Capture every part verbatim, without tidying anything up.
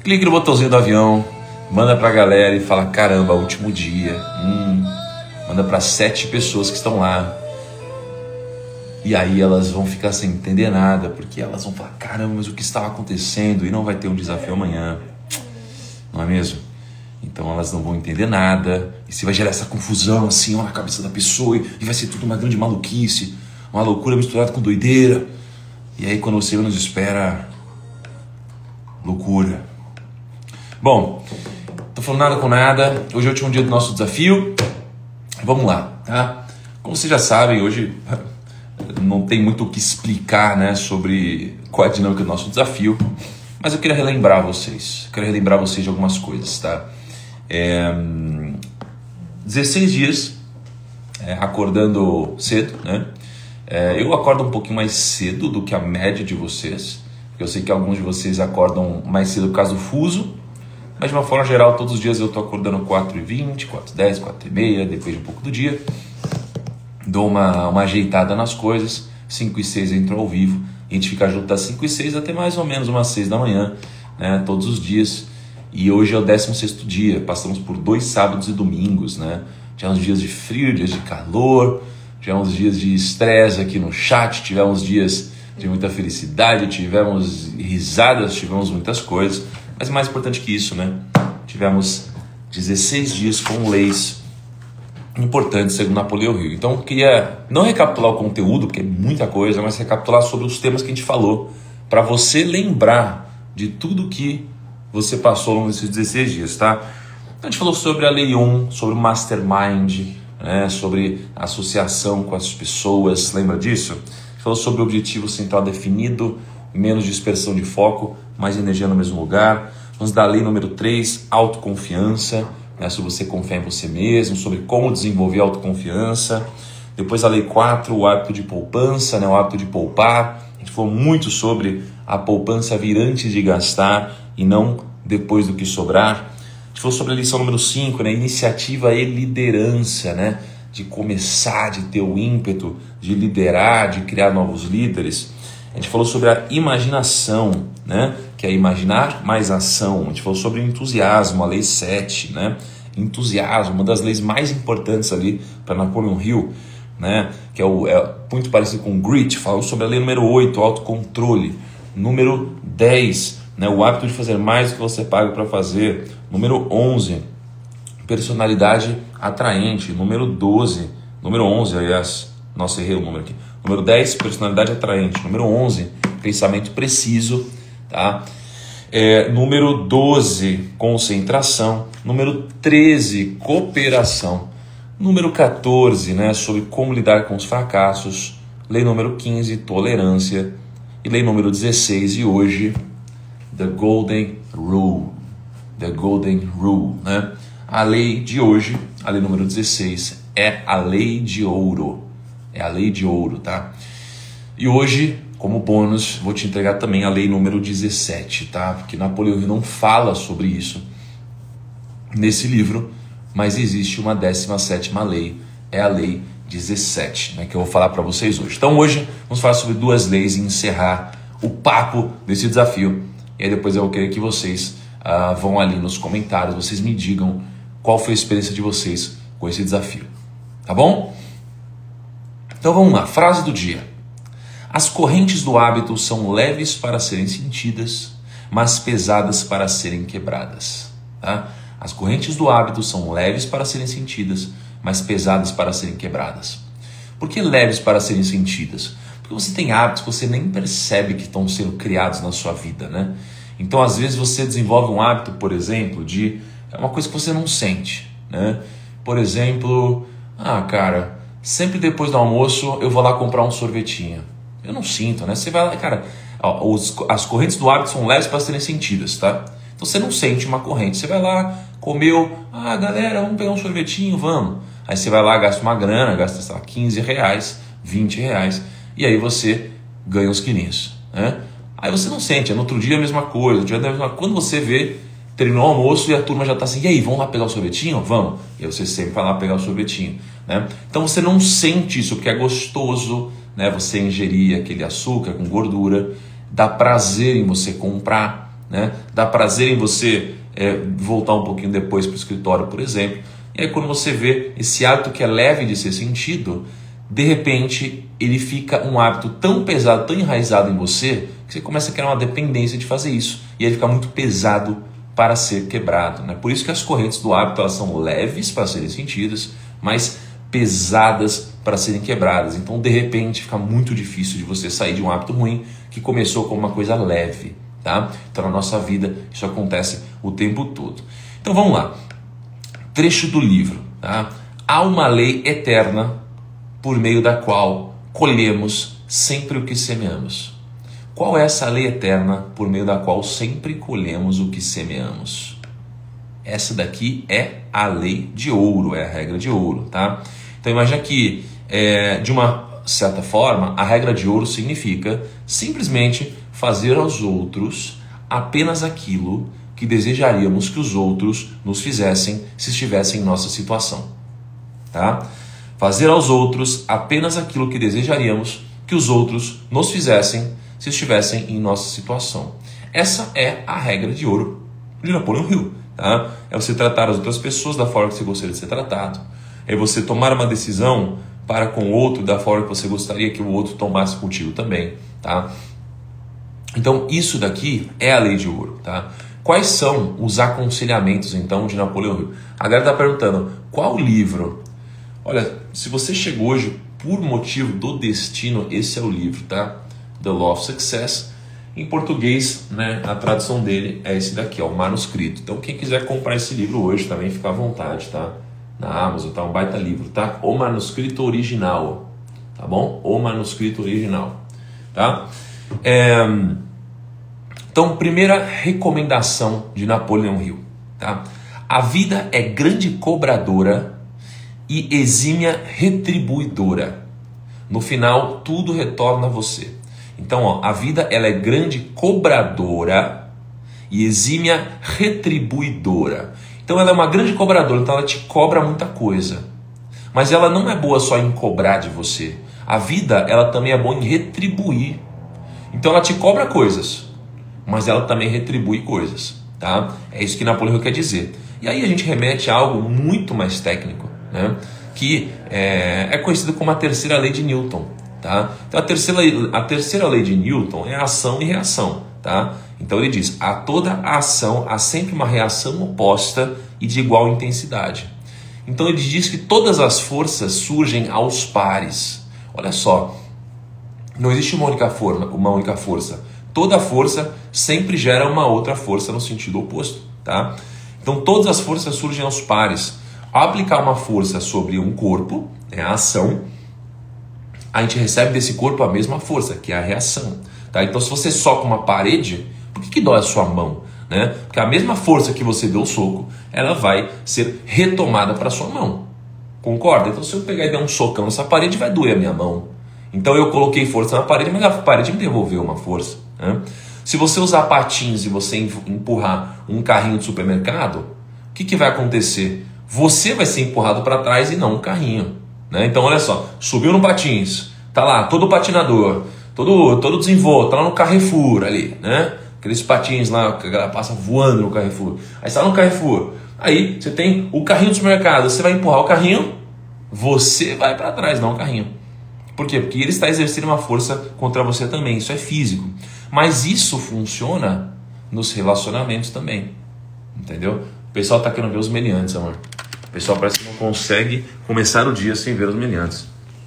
clique no botãozinho do avião, manda pra galera e fala, caramba, último dia. Hum, manda para sete pessoas que estão lá. E aí elas vão ficar sem entender nada, porque elas vão falar, caramba, mas o que estava acontecendo? E não vai ter um desafio amanhã, não é mesmo? Então elas não vão entender nada, e você vai gerar essa confusão assim, ó, na cabeça da pessoa, e vai ser tudo uma grande maluquice, uma loucura misturada com doideira. E aí quando você menos espera, loucura. Bom, tô falando nada com nada, hoje é o último dia do nosso desafio, vamos lá, tá? Como vocês já sabem, hoje não tem muito o que explicar, né, sobre qual é a dinâmica do nosso desafio, mas eu queria relembrar vocês, eu queria relembrar vocês de algumas coisas, tá? É, dezesseis dias é, acordando cedo, né? É, eu acordo um pouquinho mais cedo do que a média de vocês, porque eu sei que alguns de vocês acordam mais cedo por causa do fuso, mas de uma forma geral, todos os dias eu tô acordando quatro e vinte, quatro e dez, quatro e meia, depende um pouco do dia. Dou uma, uma ajeitada nas coisas, cinco e seis entro ao vivo, a gente fica junto das cinco e seis até mais ou menos umas seis da manhã, né, todos os dias. E hoje é o décimo sexto dia, passamos por dois sábados e domingos, né? Tivemos dias de frio, dias de calor, tivemos dias de estresse aqui no chat, tivemos dias de muita felicidade, tivemos risadas, tivemos muitas coisas, mas mais importante que isso, né? Tivemos dezesseis dias com leis importantes, segundo Napoleão Hill. Então eu queria não recapitular o conteúdo, porque é muita coisa, mas recapitular sobre os temas que a gente falou, para você lembrar de tudo que você passou ao longo desses dezesseis dias, tá? A gente falou sobre a Lei um, sobre o Mastermind, né? Sobre a associação com as pessoas, lembra disso? A gente falou sobre o objetivo central definido, menos dispersão de foco, mais energia no mesmo lugar. Vamos da lei número três, autoconfiança, né? Sobre você confiar em você mesmo, sobre como desenvolver autoconfiança. Depois a lei quatro, o hábito de poupança, né? O hábito de poupar. A gente falou muito sobre a poupança vir antes de gastar e não depois do que sobrar. A gente falou sobre a lição número cinco, né? Iniciativa e liderança, né? De começar, de ter o ímpeto, de liderar, de criar novos líderes. A gente falou sobre a imaginação, né? Que é imaginar mais ação. A gente falou sobre o entusiasmo, a lei sete, né? Entusiasmo, uma das leis mais importantes ali para Napoleão Hill, né? Que é, o, é muito parecido com o grit. Falou sobre a lei número oito, autocontrole. Número dez, né? O hábito de fazer mais do que você paga para fazer. Número onze, personalidade atraente. Número doze, número onze, aliás, nossa, errei o número aqui. Número dez, personalidade atraente. Número onze, pensamento preciso, tá? É, número doze, concentração. Número treze, cooperação. Número quatorze, né, sobre como lidar com os fracassos. Lei número quinze, tolerância. E lei número dezesseis, e hoje, The Golden Rule. The Golden Rule, né? A lei de hoje, a lei número dezesseis, é a lei de ouro. É a lei de ouro, tá? E hoje, como bônus, vou te entregar também a lei número dezessete, tá? Porque Napoleão Hill não fala sobre isso nesse livro, mas existe uma décima sétima lei, é a lei dezessete, né? Que eu vou falar para vocês hoje. Então hoje vamos falar sobre duas leis e encerrar o papo desse desafio. E aí depois eu vou querer que vocês uh, vão ali nos comentários, vocês me digam qual foi a experiência de vocês com esse desafio, tá bom? Então vamos lá, frase do dia. As correntes do hábito são leves para serem sentidas, mas pesadas para serem quebradas. Tá? As correntes do hábito são leves para serem sentidas, mas pesadas para serem quebradas. Por que leves para serem sentidas? Porque você tem hábitos que você nem percebe que estão sendo criados na sua vida, né? Então às vezes você desenvolve um hábito, por exemplo, de é uma coisa que você não sente, né? Por exemplo, ah, cara, sempre depois do almoço eu vou lá comprar um sorvetinho. Eu não sinto, né? Você vai lá, cara, ó, os, as correntes do hábito são leves para serem sentidas, tá? Então você não sente uma corrente. Você vai lá, comeu, ah, galera, vamos pegar um sorvetinho, vamos. Aí você vai lá, gasta uma grana, gasta, sei lá, quinze reais, vinte reais, e aí você ganha uns quilinhos, né? Aí você não sente, é no outro dia a mesma coisa, dia a mesma... quando você vê, terminou o almoço e a turma já está assim, e aí, vamos lá pegar o sorvetinho? Vamos. E aí você sempre vai lá pegar o sorvetinho, né? Então você não sente isso, porque é gostoso, né? Você ingerir aquele açúcar com gordura, dá prazer em você comprar, né? Dá prazer em você é, voltar um pouquinho depois para o escritório, por exemplo. E aí quando você vê esse hábito que é leve de ser sentido, de repente ele fica um hábito tão pesado, tão enraizado em você, que você começa a criar uma dependência de fazer isso. E aí fica muito pesado para ser quebrado, né? Por isso que as correntes do hábito elas são leves para serem sentidas, mas pesadas para serem quebradas. Então de repente fica muito difícil de você sair de um hábito ruim que começou como uma coisa leve, tá? Então na nossa vida isso acontece o tempo todo. Então vamos lá. Trecho do livro, tá? Há uma lei eterna por meio da qual colhemos sempre o que semeamos. Qual é essa lei eterna por meio da qual sempre colhemos o que semeamos? Essa daqui é a lei de ouro, é a regra de ouro, tá? Então imagina que, é, de uma certa forma, a regra de ouro significa simplesmente fazer aos outros apenas aquilo que desejaríamos que os outros nos fizessem se estivessem em nossa situação, tá? Fazer aos outros apenas aquilo que desejaríamos que os outros nos fizessem se estivessem em nossa situação. Essa é a regra de ouro de Napoleão Hill, tá? É você tratar as outras pessoas da forma que você gostaria de ser tratado. É você tomar uma decisão para com o outro da forma que você gostaria que o outro tomasse contigo também, tá? Então isso daqui é a lei de ouro, tá? Quais são os aconselhamentos então de Napoleão Hill? A galera está perguntando, qual livro? Olha, se você chegou hoje por motivo do destino, esse é o livro, tá? The Law of Success. Em português, né, a tradução dele é esse daqui, ó, o manuscrito. Então quem quiser comprar esse livro hoje também fica à vontade, tá? Na Amazon, tá? Um baita livro, tá? O manuscrito original, tá bom? O manuscrito original, tá? É... Então, primeira recomendação de Napoleão Hill, tá? A vida é grande cobradora e exímia retribuidora. No final, tudo retorna a você. Então, ó, a vida ela é grande cobradora e exímia retribuidora. Então, ela é uma grande cobradora, então ela te cobra muita coisa. Mas ela não é boa só em cobrar de você. A vida, ela também é boa em retribuir. Então, ela te cobra coisas, mas ela também retribui coisas, tá? É isso que Napoleão quer dizer. E aí a gente remete a algo muito mais técnico, né? Que é, é conhecido como a terceira lei de Newton, tá? Então a terceira, a terceira lei de Newton é ação e reação, tá? Então ele diz, a toda ação há sempre uma reação oposta e de igual intensidade. Então ele diz que todas as forças surgem aos pares. Olha só, não existe uma única forma, uma única força. Toda força sempre gera uma outra força no sentido oposto, tá? Então todas as forças surgem aos pares. Ao aplicar uma força sobre um corpo, é a ação, a gente recebe desse corpo a mesma força, que é a reação, tá? Então se você soca uma parede, por que que dói a sua mão, né? Porque a mesma força que você deu o soco, ela vai ser retomada para sua mão, concorda? Então se eu pegar e der um socão nessa parede, vai doer a minha mão. Então eu coloquei força na parede, mas a parede me devolveu uma força, né? Se você usar patins e você empurrar um carrinho de supermercado, o que que vai acontecer? Você vai ser empurrado para trás e não o carrinho, né? Então olha só, subiu no patins, tá lá todo patinador, todo, todo desenvolto, tá lá no Carrefour ali, né? Aqueles patins lá que a galera passa voando no Carrefour. Aí você tá no Carrefour, aí você tem o carrinho do supermercado, você vai empurrar o carrinho, você vai para trás, não o carrinho. Por quê? Porque ele está exercendo uma força contra você também, isso é físico. Mas isso funciona nos relacionamentos também, entendeu? O pessoal está querendo ver os meliantes, amor. O pessoal parece que não consegue começar o dia sem ver os meliantes.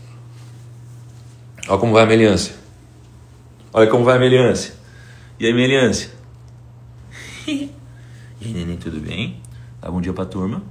Olha como vai a meliância. Olha como vai a meliância. E aí, meliância? E aí, neném, tudo bem? Dá bom dia pra turma.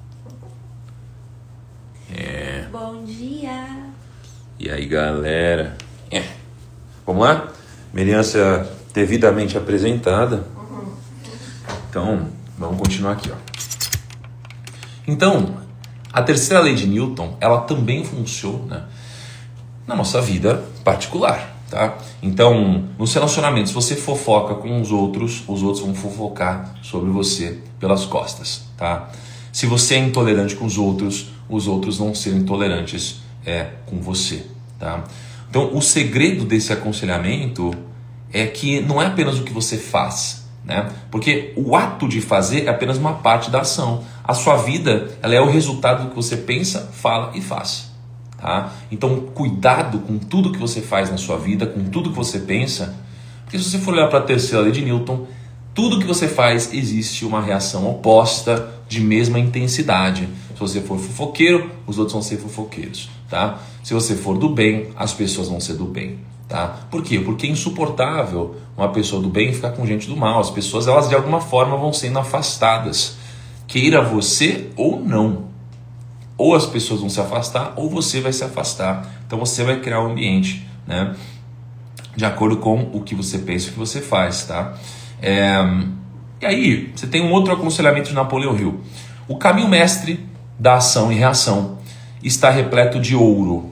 É. Bom dia. E aí, galera? É. Vamos lá? Meliância devidamente apresentada. Então, vamos continuar aqui, ó. Então, a terceira lei de Newton, ela também funciona na nossa vida particular, tá? Então, nos relacionamentos, você fofoca com os outros, os outros vão fofocar sobre você pelas costas, tá? Se você é intolerante com os outros, os outros vão ser intolerantes é, com você, tá? Então, o segredo desse aconselhamento é que não é apenas o que você faz né? Porque o ato de fazer é apenas uma parte da ação. A sua vida, ela é o resultado do que você pensa, fala e faz, tá? Então, cuidado com tudo que você faz na sua vida, com tudo que você pensa, porque se você for olhar para a terceira lei de Newton, tudo que você faz existe uma reação oposta de mesma intensidade. Se você for fofoqueiro, os outros vão ser fofoqueiros, tá? Se você for do bem, as pessoas vão ser do bem. Tá? Por quê? Porque é insuportável uma pessoa do bem ficar com gente do mal. As pessoas, elas de alguma forma vão sendo afastadas, queira você ou não. Ou as pessoas vão se afastar, ou você vai se afastar. Então você vai criar um ambiente, né, de acordo com o que você pensa e o que você faz, tá? É... E aí, você tem um outro aconselhamento de Napoleão Hill. O caminho mestre da ação e reação está repleto de ouro.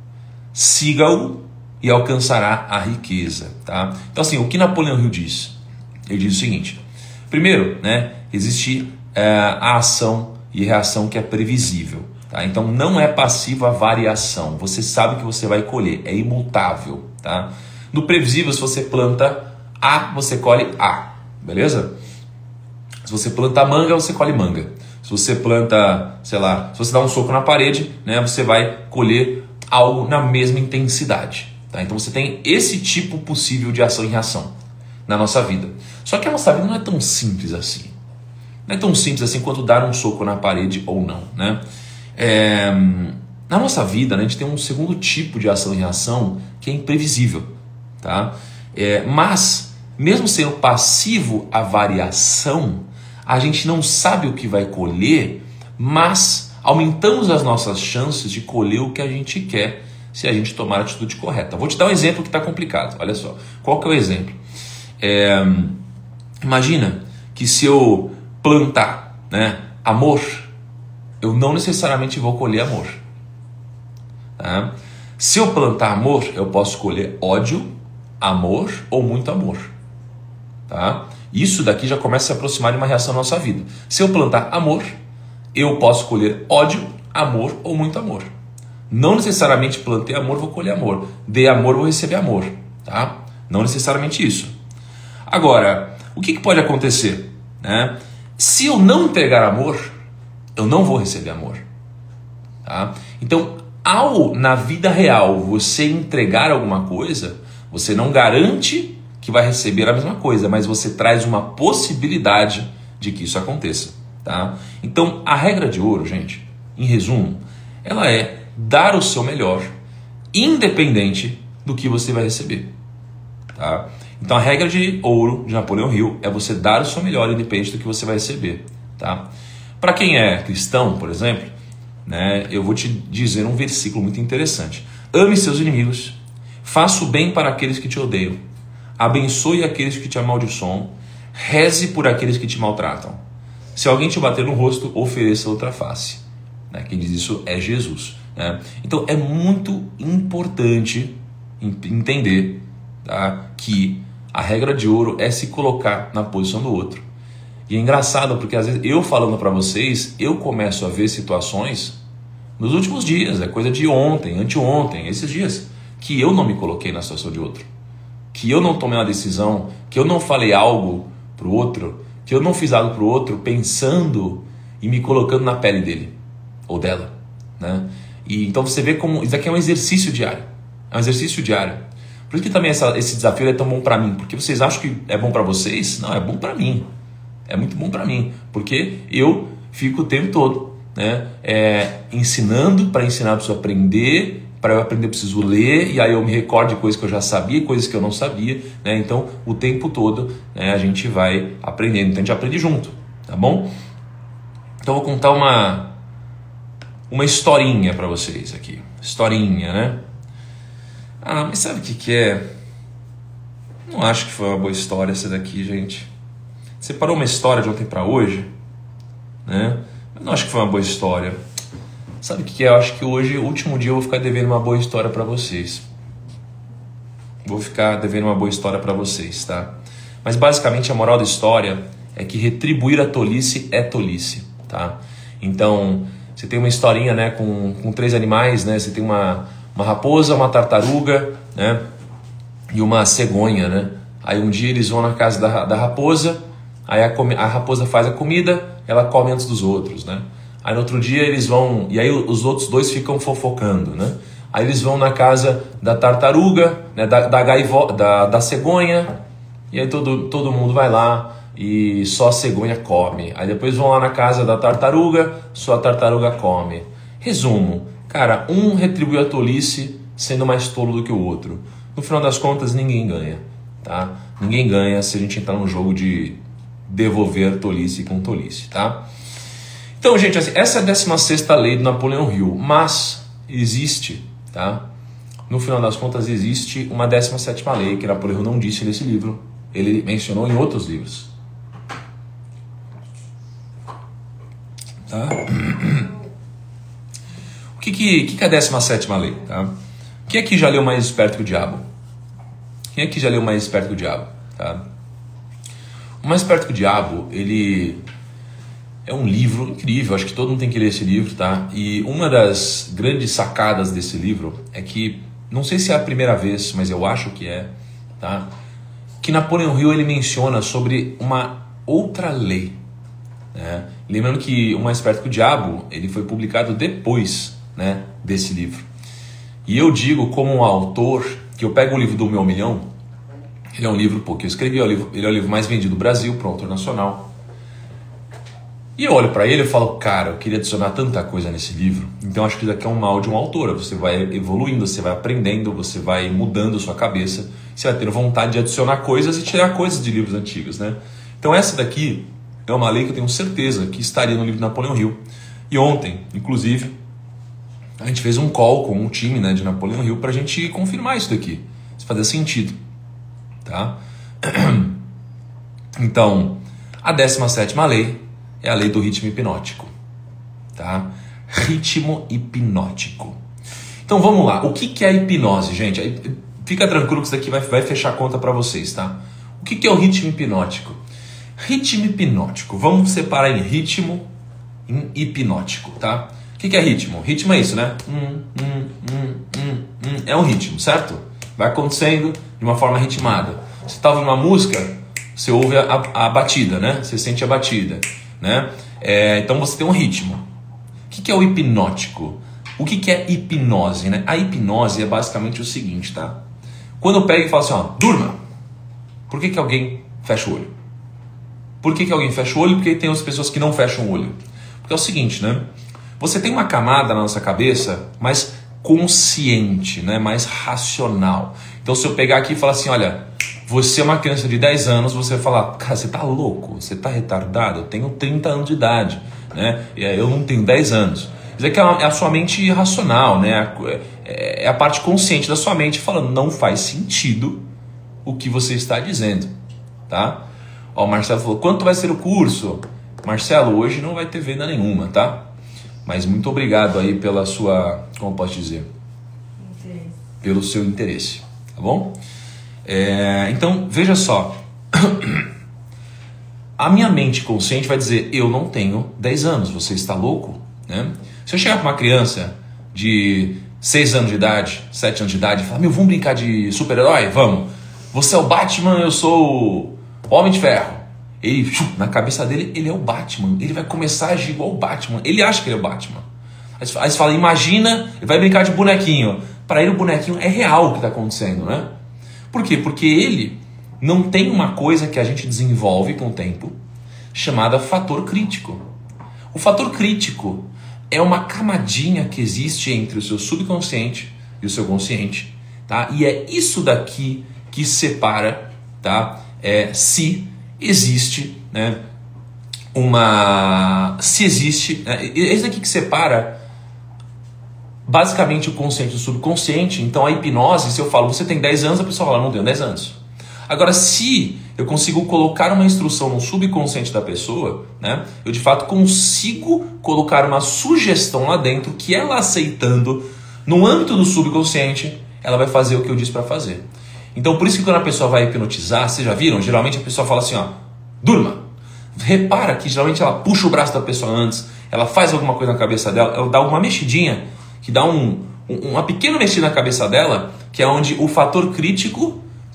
Siga-o e alcançará a riqueza, tá? Então assim, o que Napoleão Hill diz? Ele diz o seguinte: primeiro, né, existe é, a ação e reação que é previsível, tá? Então não é passiva a variação, você sabe que você vai colher, é imutável, tá? No previsível, se você planta A, você colhe A, beleza? Se você planta manga, você colhe manga. Se você planta, sei lá, se você dá um soco na parede, né, você vai colher algo na mesma intensidade. Tá? Então você tem esse tipo possível de ação e reação na nossa vida. Só que a nossa vida não é tão simples assim. Não é tão simples assim quanto dar um soco na parede ou não, né? É... Na nossa vida, né, a gente tem um segundo tipo de ação e reação que é imprevisível. Tá? É... Mas, mesmo sendo passivo à variação, a gente não sabe o que vai colher, mas aumentamos as nossas chances de colher o que a gente quer, se a gente tomar a atitude correta. Vou te dar um exemplo que está complicado. Olha só. Qual que é o exemplo? É, imagina que se eu plantar, né, amor, eu não necessariamente vou colher amor. Tá? Se eu plantar amor, eu posso colher ódio, amor ou muito amor. Tá? Isso daqui já começa a se aproximar de uma reação na nossa vida. Se eu plantar amor, eu posso colher ódio, amor ou muito amor. Não necessariamente plantei amor, vou colher amor. Dei amor, vou receber amor. Tá? Não necessariamente isso. Agora, o que, que pode acontecer? Né? Se eu não entregar amor, eu não vou receber amor. Tá? Então, ao na vida real você entregar alguma coisa, você não garante que vai receber a mesma coisa, mas você traz uma possibilidade de que isso aconteça. Tá? Então, a regra de ouro, gente, em resumo, ela é dar o seu melhor, independente do que você vai receber. Tá? Então a regra de ouro de Napoleão Hill é você dar o seu melhor, independente do que você vai receber. Tá? Para quem é cristão, por exemplo, né, eu vou te dizer um versículo muito interessante. Ame seus inimigos, faça o bem para aqueles que te odeiam, abençoe aqueles que te amaldiçoam, reze por aqueles que te maltratam. Se alguém te bater no rosto, ofereça outra face. Né? Quem diz isso é Jesus. Né? Então é muito importante entender, tá, que a regra de ouro é se colocar na posição do outro. E é engraçado porque às vezes eu falando para vocês, eu começo a ver situações nos últimos dias, é coisa de ontem, anteontem, esses dias, que eu não me coloquei na situação de outro, que eu não tomei uma decisão, que eu não falei algo pro outro, que eu não fiz algo pro outro pensando e me colocando na pele dele ou dela, né? E então você vê como isso aqui é um exercício diário, é um exercício diário. Por isso que também essa, esse desafio é tão bom para mim, porque vocês acham que é bom para vocês? Não, é bom para mim, é muito bom para mim, porque eu fico o tempo todo, né, é, ensinando para ensinar a pessoa a aprender. Para eu aprender eu preciso ler, e aí eu me recordo de coisas que eu já sabia, coisas que eu não sabia, né? Então o tempo todo, né, a gente vai aprendendo, então a gente aprende junto, tá bom? Então eu vou contar uma uma historinha para vocês aqui, historinha, né? Ah, mas sabe o que que é? Não acho que foi uma boa história essa daqui, gente. Separou uma história de ontem para hoje, né? Eu não acho que foi uma boa história. Sabe o que que é? Eu acho que hoje, o último dia, eu vou ficar devendo uma boa história para vocês. Vou ficar devendo uma boa história para vocês, tá? Mas basicamente a moral da história é que retribuir a tolice é tolice, tá? Então, você tem uma historinha, né, com, com três animais, né? Você tem uma, uma raposa, uma tartaruga, né? E uma cegonha, né? Aí um dia eles vão na casa da, da raposa, aí a, a raposa faz a comida, ela come antes dos outros, né? Aí no outro dia eles vão, e aí os outros dois ficam fofocando, né? Aí eles vão na casa da tartaruga, né? da, da, gaivo, da, da cegonha, e aí todo, todo mundo vai lá e só a cegonha come. Aí depois vão lá na casa da tartaruga, só a tartaruga come. Resumo, cara, um retribui a tolice sendo mais tolo do que o outro. No final das contas, ninguém ganha, tá? Ninguém ganha se a gente entrar num jogo de devolver tolice com tolice, tá? Então, gente, assim, essa é a décima sexta lei do Napoleão Hill, mas existe, tá? No final das contas, existe uma décima sétima lei que Napoleão Hill não disse nesse livro, ele mencionou em outros livros. Tá? O que, que, que é a décima sétima lei? Tá? Quem aqui já leu Mais Esperto que o Diabo? Quem aqui já leu Mais Esperto que o Diabo? Tá? O Mais Esperto que o Diabo, ele é um livro incrível, acho que todo mundo tem que ler esse livro, tá? E uma das grandes sacadas desse livro é que, não sei se é a primeira vez, mas eu acho que é, tá? Que Napoleão Hill ele menciona sobre uma outra lei, né? Lembrando que O Mais Esperto que o Diabo ele foi publicado depois, né, desse livro. E eu digo como um autor que eu pego o livro do Meu Milhão, ele é um livro pô, que eu escrevi, é o livro, ele é o livro mais vendido do Brasil para um autor nacional. E eu olho para ele e falo, cara, eu queria adicionar tanta coisa nesse livro. Então acho que isso aqui é um mal de um autor. Você vai evoluindo, você vai aprendendo, você vai mudando a sua cabeça. Você vai ter vontade de adicionar coisas e tirar coisas de livros antigos, né? Então essa daqui é uma lei que eu tenho certeza que estaria no livro de Napoleão Hill. E ontem, inclusive, a gente fez um call com um time, né, de Napoleão Hill para a gente confirmar isso daqui. Se fazer sentido. Tá? Então, a décima sétima lei é a lei do ritmo hipnótico, tá? Ritmo hipnótico. Então vamos lá, o que que é a hipnose, gente? Fica tranquilo que isso daqui vai, vai fechar a conta para vocês, tá? O que que é o ritmo hipnótico? Ritmo hipnótico, vamos separar em ritmo e em hipnótico, tá? O que que é ritmo? Ritmo é isso, né? Hum, hum, hum, hum, hum. É um ritmo, certo? Vai acontecendo de uma forma ritmada. Você está ouvindo uma música, você ouve a, a, a batida, né? Você sente a batida. Né? É, então você tem um ritmo. O que, que é o hipnótico? O que, que é hipnose? Né? A hipnose é basicamente o seguinte, tá? Quando eu pego e falo assim, ó, durma. Por que, que alguém fecha o olho? Por que, que alguém fecha o olho? Porque tem as pessoas que não fecham o olho. Porque é o seguinte, né? Você tem uma camada na nossa cabeça mais consciente, né? Mais racional. Então se eu pegar aqui e falar assim, olha, você é uma criança de dez anos, você vai falar, cara, você tá louco, você tá retardado, eu tenho trinta anos de idade, né? Eu não tenho dez anos. Isso aqui é a sua mente racional, né? É a parte consciente da sua mente falando, não faz sentido o que você está dizendo, tá? Ó, o Marcelo falou, quanto vai ser o curso? Marcelo, hoje não vai ter venda nenhuma, tá? Mas muito obrigado aí pela sua, como posso dizer? Interesse. Pelo seu interesse, tá bom? É, então, veja só, a minha mente consciente vai dizer, eu não tenho dez anos, você está louco? Né? Se eu chegar para uma criança de seis anos de idade, sete anos de idade, e falar, meu, vamos brincar de super-herói? Vamos. Você é o Batman, eu sou o Homem de Ferro. Ele, na cabeça dele, ele é o Batman, ele vai começar a agir igual o Batman, ele acha que ele é o Batman. Aí você fala, imagina, ele vai brincar de bonequinho. Para ele o bonequinho é real o que está acontecendo, né? Por quê? Porque ele não tem uma coisa que a gente desenvolve com o tempo chamada fator crítico. O fator crítico é uma camadinha que existe entre o seu subconsciente e o seu consciente, tá? E é isso daqui que separa, tá? É, se existe, né, uma... Se existe... É, é isso daqui que separa basicamente o consciente do subconsciente. Então a hipnose, se eu falo, você tem dez anos, a pessoa fala, não tenho dez anos. Agora, se eu consigo colocar uma instrução no subconsciente da pessoa, né, eu de fato consigo colocar uma sugestão lá dentro que ela aceitando, no âmbito do subconsciente, ela vai fazer o que eu disse para fazer. Então por isso que quando a pessoa vai hipnotizar, vocês já viram? Geralmente a pessoa fala assim, ó, durma. Repara que geralmente ela puxa o braço da pessoa antes, ela faz alguma coisa na cabeça dela, ela dá uma mexidinha, que dá um, um, uma pequena mexida na cabeça dela, que é onde o fator crítico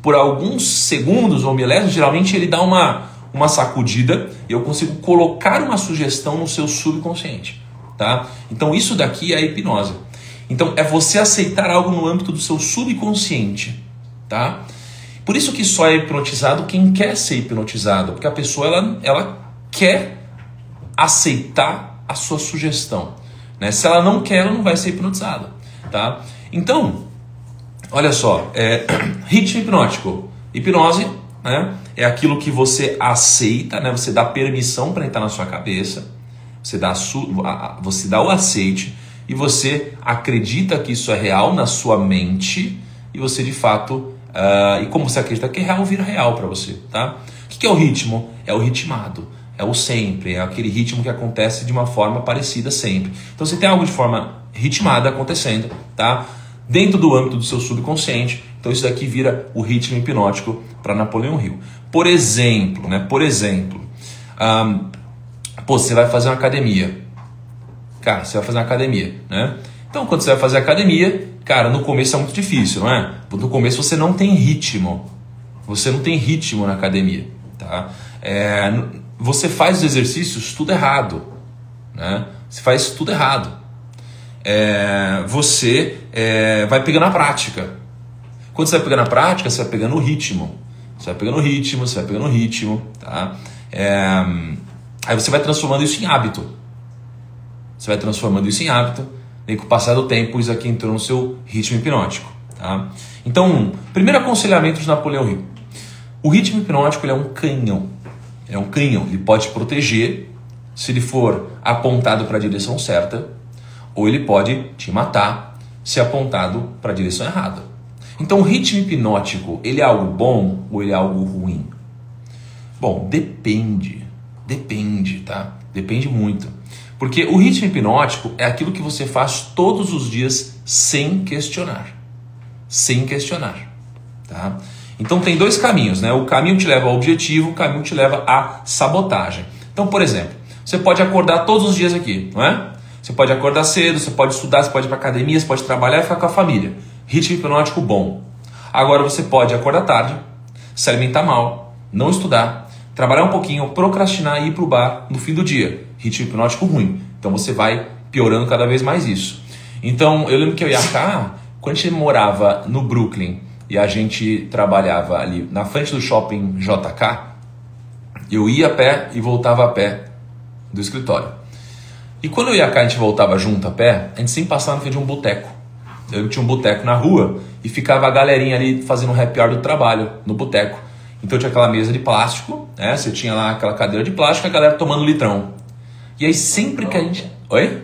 por alguns segundos ou milésimos, geralmente ele dá uma, uma sacudida e eu consigo colocar uma sugestão no seu subconsciente. Tá? Então isso daqui é a hipnose. Então é você aceitar algo no âmbito do seu subconsciente. Tá? Por isso que só é hipnotizado quem quer ser hipnotizado, porque a pessoa ela, ela quer aceitar a sua sugestão. Né? Se ela não quer, ela não vai ser hipnotizada. Tá? Então, olha só, é, ritmo hipnótico. Hipnose, né, é aquilo que você aceita, né, você dá permissão para entrar na sua cabeça, você dá, su, você dá o aceite e você acredita que isso é real na sua mente e você de fato, uh, e como você acredita que é real, vira real para você. Tá? O que é o ritmo? É o ritmado. É o sempre, é aquele ritmo que acontece de uma forma parecida sempre. Então você tem algo de forma ritmada acontecendo, tá? Dentro do âmbito do seu subconsciente. Então isso daqui vira o ritmo hipnótico para Napoleão Hill. Por exemplo, né? Por exemplo, um, pô, você vai fazer uma academia. Cara, você vai fazer uma academia, né? Então quando você vai fazer academia, cara, no começo é muito difícil, não é? No começo você não tem ritmo. Você não tem ritmo na academia, tá? É... Você faz os exercícios tudo errado, né? Você faz tudo errado. É, você é, vai pegando a prática. Quando você vai pegando a prática, você vai pegando o ritmo. Você vai pegando o ritmo, você vai pegando o ritmo, tá? É, aí você vai transformando isso em hábito. Você vai transformando isso em hábito. E com o passar do tempo, isso aqui entrou no seu ritmo hipnótico, tá? Então, primeiro aconselhamento de Napoleão Hill. O ritmo hipnótico ele é um canhão. É um canhão, ele pode proteger se ele for apontado para a direção certa, ou ele pode te matar se apontado para a direção errada. Então o ritmo hipnótico, ele é algo bom ou ele é algo ruim? Bom, depende, depende, tá? Depende muito. Porque o ritmo hipnótico é aquilo que você faz todos os dias sem questionar. Sem questionar, tá? Então tem dois caminhos, né? O caminho te leva ao objetivo, o caminho te leva à sabotagem. Então, por exemplo, você pode acordar todos os dias aqui, não é? Você pode acordar cedo, você pode estudar, você pode ir para academia, você pode trabalhar e ficar com a família. Ritmo hipnótico bom. Agora você pode acordar tarde, se alimentar mal, não estudar, trabalhar um pouquinho, procrastinar e ir para o bar no fim do dia. Ritmo hipnótico ruim. Então você vai piorando cada vez mais isso. Então eu lembro que eu ia cá, quando a gente morava no Brooklyn, e a gente trabalhava ali na frente do shopping J K, eu ia a pé e voltava a pé do escritório. E quando eu ia cá, a gente voltava junto a pé, a gente sempre passava no frente de um boteco. Eu tinha um boteco na rua e ficava a galerinha ali fazendo um happy hour do trabalho no boteco. Então tinha aquela mesa de plástico, né? Você tinha lá aquela cadeira de plástico e a galera tomando litrão. E aí sempre que a gente... Oi?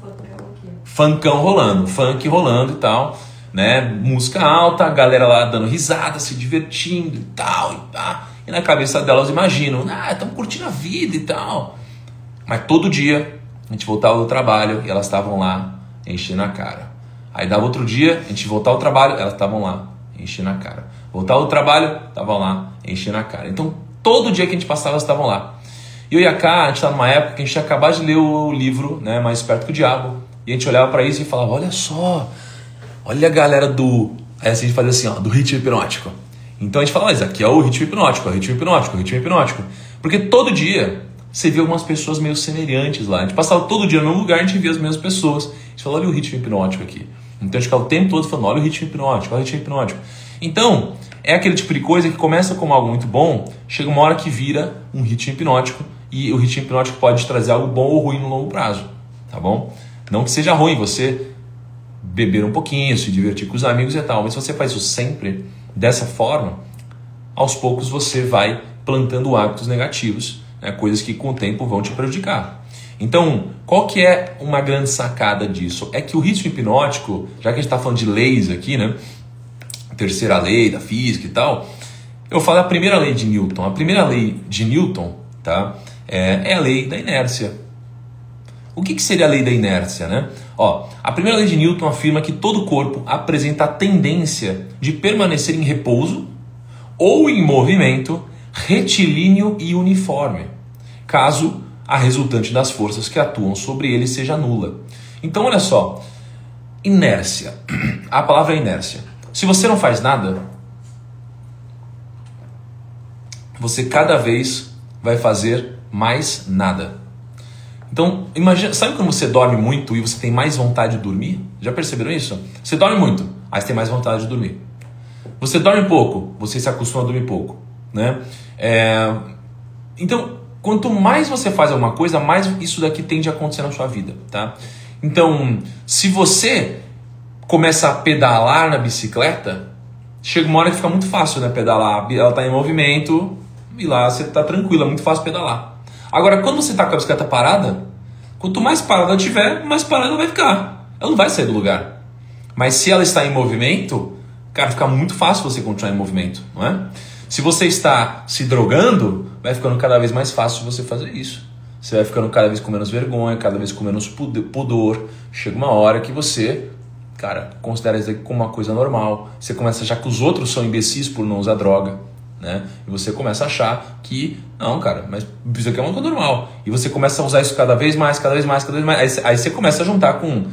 Funkão rolando, funk rolando e tal. Né? Música alta, a galera lá dando risada, se divertindo e tal, e, tá. E na cabeça delas imaginam, ah, estamos curtindo a vida e tal. Mas todo dia a gente voltava do trabalho e elas estavam lá enchendo a cara. Aí dava outro dia, a gente voltava ao trabalho, elas estavam lá enchendo a cara. Voltava do trabalho, estavam lá enchendo a cara. Então todo dia que a gente passava, elas estavam lá. E eu ia cá, a gente estava numa época que a gente tinha acabado de ler o livro, né, Mais Esperto que o Diabo. E a gente olhava para isso e falava, olha só, olha a galera do... Aí assim a gente fazia assim, ó, do ritmo hipnótico. Então a gente fala, mas aqui é o ritmo hipnótico, é o ritmo hipnótico, é o ritmo hipnótico. Porque todo dia você via algumas pessoas meio semelhantes lá. A gente passava todo dia num lugar, a gente via as mesmas pessoas. A gente falava, olha o ritmo hipnótico aqui. Então a gente ficava o tempo todo falando, olha o ritmo hipnótico, olha o ritmo hipnótico. Então, é aquele tipo de coisa que começa como algo muito bom, chega uma hora que vira um ritmo hipnótico, e o ritmo hipnótico pode te trazer algo bom ou ruim no longo prazo, tá bom? Não que seja ruim você beber um pouquinho, se divertir com os amigos e tal, mas se você faz isso sempre dessa forma, aos poucos você vai plantando hábitos negativos, né, coisas que com o tempo vão te prejudicar. Então, qual que é uma grande sacada disso? É que o ritmo hipnótico, já que a gente está falando de leis aqui, né, terceira lei da física e tal, eu falo a primeira lei de Newton. A primeira lei de Newton, tá, é, é a lei da inércia. O que, que seria a lei da inércia, né? Ó, a primeira lei de Newton afirma que todo corpo apresenta a tendência de permanecer em repouso ou em movimento retilíneo e uniforme, caso a resultante das forças que atuam sobre ele seja nula. Então, olha só, inércia. A palavra é inércia. Se você não faz nada, você cada vez vai fazer mais nada. Então, imagina, sabe quando você dorme muito e você tem mais vontade de dormir? Já perceberam isso? Você dorme muito, aí você tem mais vontade de dormir. Você dorme pouco, você se acostuma a dormir pouco, né? É... Então, quanto mais você faz alguma coisa, mais isso daqui tende a acontecer na sua vida, tá? Então, se você começa a pedalar na bicicleta, chega uma hora que fica muito fácil, né, pedalar. Ela está em movimento e lá você está tranquilo, é muito fácil pedalar. Agora, quando você está com a bicicleta parada, quanto mais parada ela tiver, mais parada ela vai ficar. Ela não vai sair do lugar. Mas se ela está em movimento, cara, fica muito fácil você continuar em movimento, não é? Se você está se drogando, vai ficando cada vez mais fácil você fazer isso. Você vai ficando cada vez com menos vergonha, cada vez com menos pudor. Chega uma hora que você, cara, considera isso aqui como uma coisa normal. Você começa a achar que os outros são imbecis por não usar droga, né? E você começa a achar que, não, cara, mas isso aqui é uma coisa normal. E você começa a usar isso cada vez mais, cada vez mais, cada vez mais. Aí, aí você começa a juntar com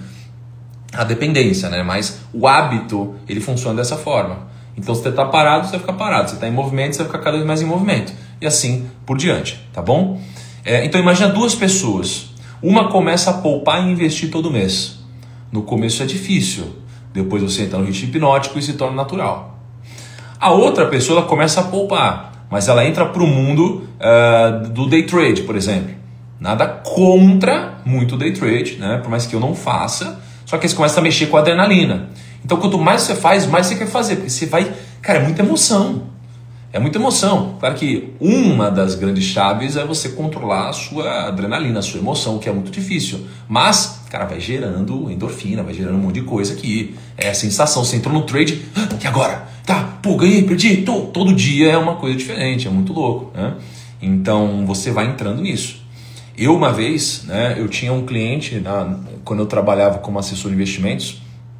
a dependência, né? Mas o hábito, ele funciona dessa forma. Então, se você está parado, você vai ficar parado. Se você está em movimento, você vai ficar cada vez mais em movimento. E assim por diante, tá bom? É, então, imagina duas pessoas. Uma começa a poupar e investir todo mês. No começo é difícil. Depois você entra no ritmo hipnótico e se torna natural. A outra pessoa ela começa a poupar, mas ela entra para o mundo uh, do day trade, por exemplo. Nada contra muito day trade, né? Por mais que eu não faça. Só que você começa a mexer com a adrenalina. Então, quanto mais você faz, mais você quer fazer. Porque você vai... Cara, é muita emoção. É muita emoção. Claro que uma das grandes chaves é você controlar a sua adrenalina, a sua emoção, que é muito difícil. Mas, cara, vai gerando endorfina, vai gerando um monte de coisa aqui. É a sensação. Você entrou no trade, ah, e agora? Tá, pô, ganhei, perdi. Tô. Todo dia é uma coisa diferente, é muito louco, né? Então, você vai entrando nisso. Eu, uma vez, né, eu tinha um cliente, na, quando eu trabalhava como assessor de investimentos,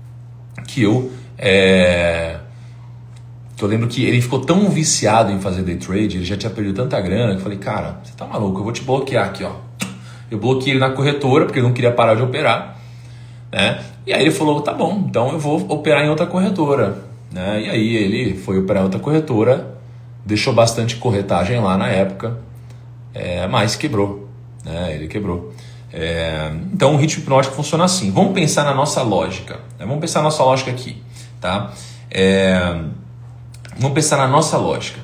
que eu... É... Eu lembro que ele ficou tão viciado em fazer day trade, ele já tinha perdido tanta grana, que eu falei, cara, você tá maluco, eu vou te bloquear aqui, ó. Eu bloqueei ele na corretora, porque eu não queria parar de operar, né? E aí ele falou, tá bom, então eu vou operar em outra corretora, né? E aí ele foi operar em outra corretora, deixou bastante corretagem lá na época, é, mas quebrou, né? Ele quebrou. É, então o ritmo hipnótico funciona assim. Vamos pensar na nossa lógica, né? Vamos pensar na nossa lógica aqui, tá? É... Vamos pensar na nossa lógica.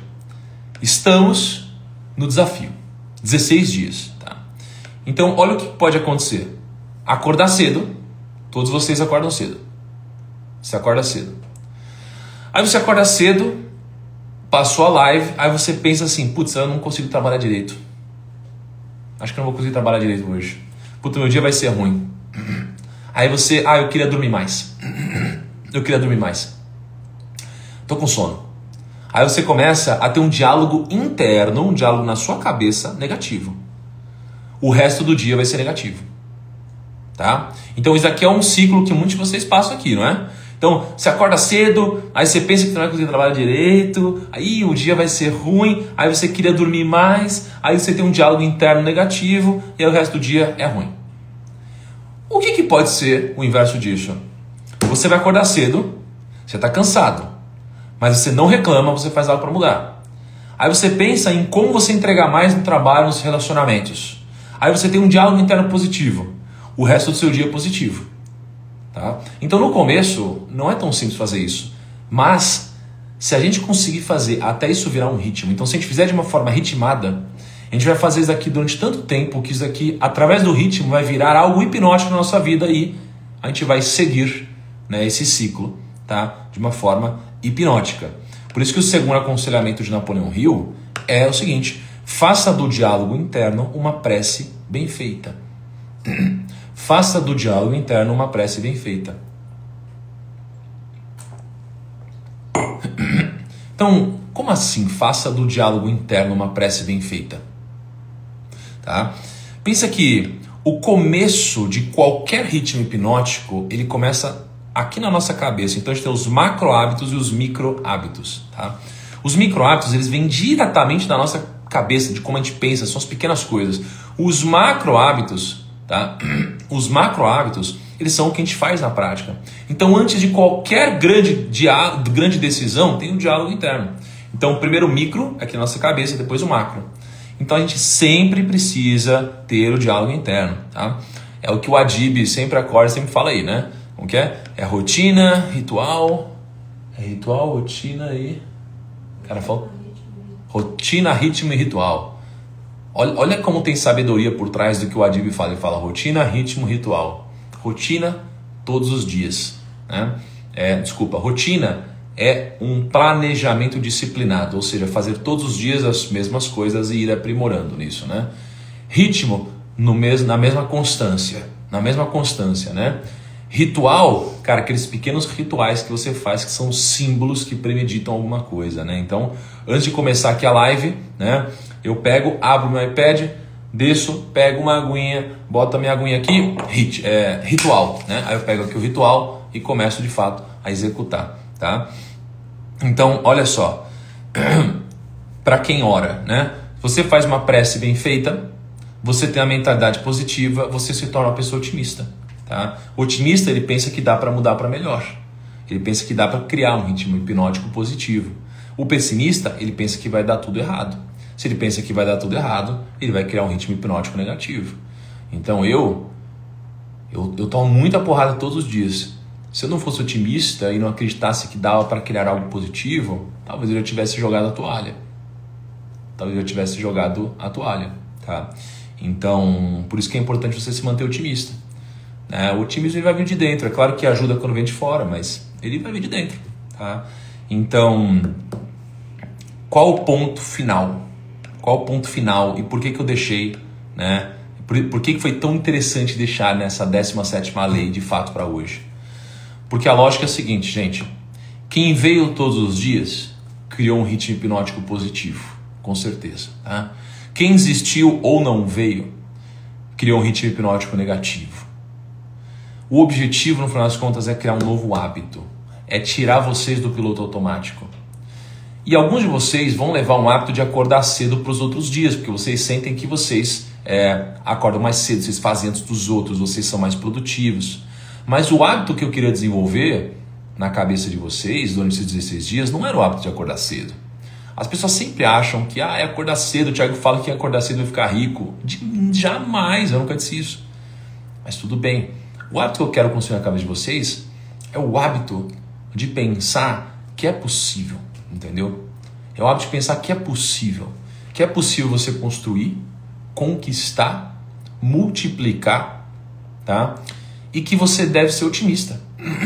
Estamos no desafio. dezesseis dias. Tá? Então, olha o que pode acontecer. Acordar cedo. Todos vocês acordam cedo. Você acorda cedo. Aí você acorda cedo, passou a live, aí você pensa assim, putz, eu não consigo trabalhar direito. Acho que eu não vou conseguir trabalhar direito hoje. Putz, meu dia vai ser ruim. Aí você, ah, eu queria dormir mais. Eu queria dormir mais. Tô com sono. Aí você começa a ter um diálogo interno, um diálogo na sua cabeça negativo. O resto do dia vai ser negativo. Tá? Então isso aqui é um ciclo que muitos de vocês passam aqui, não é? Então você acorda cedo, aí você pensa que você não vai conseguir trabalhar direito, aí o dia vai ser ruim, aí você queria dormir mais, aí você tem um diálogo interno negativo e aí o resto do dia é ruim. O que, que pode ser o inverso disso? Você vai acordar cedo, você está cansado. Mas você não reclama, você faz algo para mudar. Aí você pensa em como você entregar mais no trabalho, nos relacionamentos. Aí você tem um diálogo interno positivo. O resto do seu dia é positivo. Tá? Então no começo não é tão simples fazer isso. Mas se a gente conseguir fazer até isso virar um ritmo, então se a gente fizer de uma forma ritmada, a gente vai fazer isso aqui durante tanto tempo que isso aqui, através do ritmo, vai virar algo hipnótico na nossa vida e a gente vai seguir, né, esse ciclo, tá? De uma forma hipnótica. Por isso que o segundo aconselhamento de Napoleão Hill é o seguinte: faça do diálogo interno uma prece bem feita. Faça do diálogo interno uma prece bem feita. Então, como assim faça do diálogo interno uma prece bem feita? Tá? Pensa que o começo de qualquer ritmo hipnótico, ele começa aqui na nossa cabeça. Então a gente tem os macro hábitos e os micro hábitos. Tá? Os micro hábitos, eles vêm diretamente da nossa cabeça, de como a gente pensa, são as pequenas coisas. Os macro hábitos, tá? Os macro hábitos, eles são o que a gente faz na prática. Então antes de qualquer grande, dia, grande decisão, tem um diálogo interno. Então, primeiro o micro, aqui na nossa cabeça, depois o macro. Então, a gente sempre precisa ter o diálogo interno, tá? É o que o Adib sempre acorda, sempre fala aí, né? Como que é? É rotina, ritual... É ritual, rotina e... Cara, fala... Rotina, ritmo e ritual. Olha, olha como tem sabedoria por trás do que o Adib fala. Ele fala rotina, ritmo, ritual. Rotina, todos os dias, né? É, desculpa, rotina é um planejamento disciplinado, ou seja, fazer todos os dias as mesmas coisas e ir aprimorando nisso, né? Ritmo, no mesmo, na mesma constância, na mesma constância, né? Ritual, cara, aqueles pequenos rituais que você faz que são símbolos que premeditam alguma coisa, né? Então, antes de começar aqui a live, né? Eu pego, abro meu iPad, desço, pego uma aguinha, boto a minha aguinha aqui, hit, é, ritual, né? Aí eu pego aqui o ritual e começo de fato a executar, tá? Então, olha só, para quem ora, né? Você faz uma prece bem feita, você tem a mentalidade positiva, você se torna uma pessoa otimista, tá? O otimista, ele pensa que dá para mudar para melhor, ele pensa que dá para criar um ritmo hipnótico positivo. O pessimista, ele pensa que vai dar tudo errado. Se ele pensa que vai dar tudo errado, ele vai criar um ritmo hipnótico negativo. Então eu, eu, eu tomo muita porrada todos os dias. Se eu não fosse otimista e não acreditasse que dava para criar algo positivo, talvez eu já tivesse jogado a toalha. Talvez eu já tivesse jogado a toalha, tá? Então, por isso que é importante você se manter otimista. É, o otimismo ele vai vir de dentro. É claro que ajuda quando vem de fora, mas ele vai vir de dentro, tá? Então, qual o ponto final? Qual o ponto final e por que que eu deixei, né? Por, por que que foi tão interessante deixar nessa décima sétima lei de fato para hoje? Porque a lógica é a seguinte, gente. Quem veio todos os dias criou um ritmo hipnótico positivo, com certeza, tá? Quem existiu ou não veio criou um ritmo hipnótico negativo. O objetivo, no final das contas, é criar um novo hábito. É tirar vocês do piloto automático. E alguns de vocês vão levar um hábito de acordar cedo para os outros dias, porque vocês sentem que vocês é, acordam mais cedo, vocês fazem antes dos outros, vocês são mais produtivos. Mas o hábito que eu queria desenvolver na cabeça de vocês durante esses dezesseis dias não era o hábito de acordar cedo. As pessoas sempre acham que ah, é acordar cedo, o Thiago fala que acordar cedo vai ficar rico. De, jamais, eu nunca disse isso. Mas tudo bem. O hábito que eu quero construir na cabeça de vocês é o hábito de pensar que é possível, entendeu? É o hábito de pensar que é possível. Que é possível você construir, conquistar, multiplicar, tá? E que você deve ser otimista.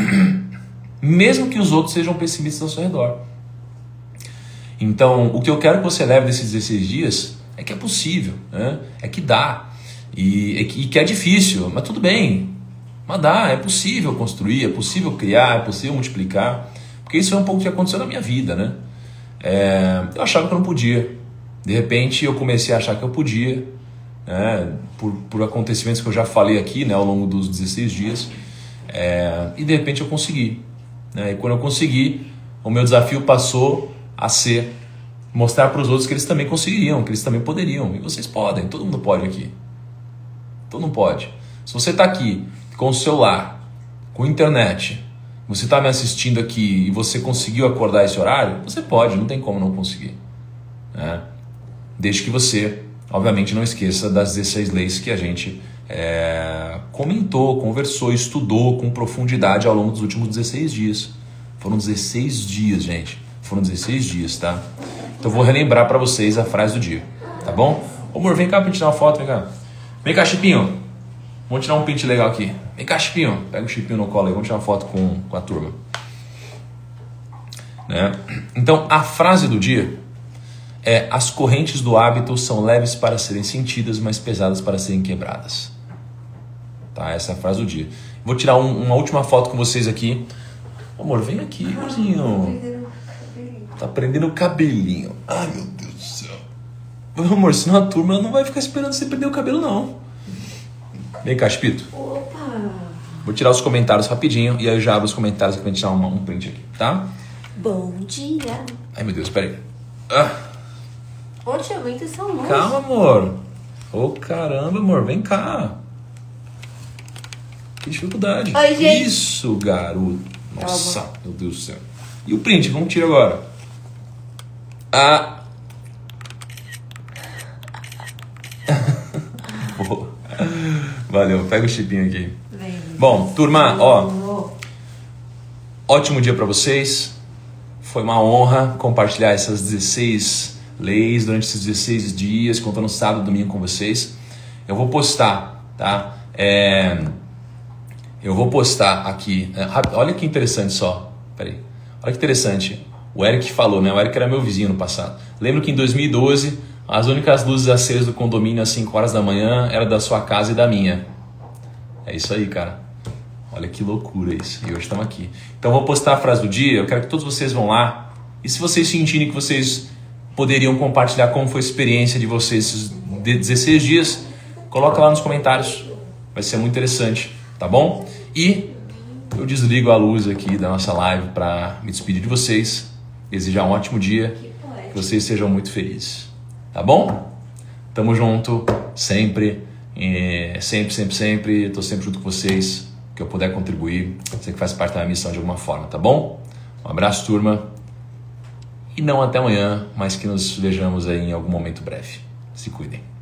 Mesmo que os outros sejam pessimistas ao seu redor. Então, o que eu quero que você leve desses dezesseis dias é que é possível, né? É que dá. E, e que é difícil, mas tudo bem. Mas dá, é possível construir, é possível criar, é possível multiplicar. Porque isso é um pouco que aconteceu na minha vida, né? É, eu achava que eu não podia. De repente, eu comecei a achar que eu podia. Né, por, por acontecimentos que eu já falei aqui, né, ao longo dos dezesseis dias, é, e de repente eu consegui, né, e quando eu consegui, o meu desafio passou a ser mostrar para os outros que eles também conseguiriam, que eles também poderiam, e vocês podem, todo mundo pode aqui, todo mundo pode. Se você está aqui com o celular, com a internet, você está me assistindo aqui e você conseguiu acordar esse horário, você pode, não tem como não conseguir, né? Desde que você obviamente não esqueça das dezesseis leis que a gente é, comentou, conversou, estudou com profundidade ao longo dos últimos dezesseis dias. Foram dezesseis dias, gente. Foram dezesseis dias, tá? Então eu vou relembrar para vocês a frase do dia, tá bom? Ô amor, vem cá pra gente tirar uma foto, vem cá. Vem cá, Chipinho. Vamos tirar um print legal aqui. Vem cá, Chipinho. Pega o Chipinho no colo aí, vamos tirar uma foto com, com a turma. Né? Então, a frase do dia é: as correntes do hábito são leves para serem sentidas, mas pesadas para serem quebradas. Tá? Essa é a frase do dia. Vou tirar um, uma última foto com vocês aqui. Amor, vem aqui, amorzinho. Tá prendendo o cabelinho. Ai, meu Deus do céu. Amor, senão a turma não vai ficar esperando você prender o cabelo, não. Vem cá, Chipito. Opa! Vou tirar os comentários rapidinho e aí eu já abro os comentários pra gente tirar um, um print aqui, tá? Bom dia. Ai, meu Deus, peraí. Ah. Ô, tio, aguenta essa luz. Calma, amor. Ô, oh, caramba, amor, vem cá. Que dificuldade. Oi, gente. Isso, garoto. Nossa, Calma. meu Deus do céu. E o print, vamos tirar agora. Ah. Valeu, pega o chipinho aqui. Vem. Bom, turma, ó, ótimo dia para vocês. Foi uma honra compartilhar essas dezesseis leis durante esses dezesseis dias, contando sábado e domingo com vocês. Eu vou postar, tá? É, eu vou postar aqui. É, olha que interessante só. Peraí. Olha que interessante. O Eric falou, né? O Eric era meu vizinho no passado. Lembro que em dois mil e doze, as únicas luzes acesas do condomínio às cinco horas da manhã era da sua casa e da minha. É isso aí, cara. Olha que loucura isso. E hoje estamos aqui. Então eu vou postar a frase do dia. Eu quero que todos vocês vão lá. E se vocês sentirem que vocês poderiam compartilhar como foi a experiência de vocês esses dezesseis dias, coloca lá nos comentários. Vai ser muito interessante, tá bom? E eu desligo a luz aqui da nossa live para me despedir de vocês. Desejar um ótimo dia. Que vocês sejam muito felizes. Tá bom? Tamo junto. Sempre. É, sempre, sempre, sempre. Tô sempre junto com vocês. Que eu puder contribuir. Você que faz parte da minha missão de alguma forma, tá bom? Um abraço, turma. E não até amanhã, mas que nos vejamos aí em algum momento breve. Se cuidem.